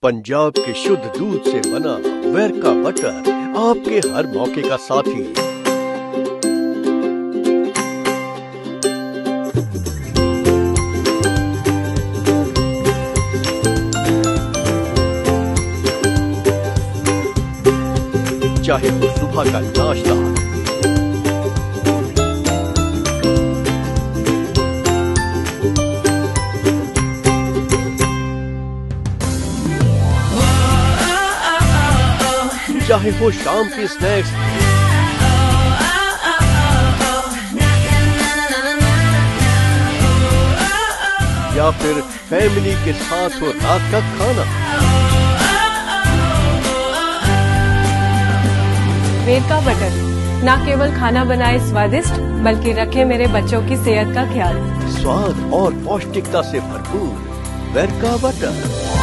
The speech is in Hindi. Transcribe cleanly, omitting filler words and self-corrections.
पंजाब के शुद्ध दूध से बना वेरका बटर आपके हर मौके का साथी। चाहे वो सुबह का नाश्ता, चाहे वो शाम की स्नैक्स, या फिर फैमिली के साथ हो रात का खाना, वेरका बटर न केवल खाना बनाए स्वादिष्ट बल्कि रखे मेरे बच्चों की सेहत का ख्याल। स्वाद और पौष्टिकता से भरपूर वेरका बटर।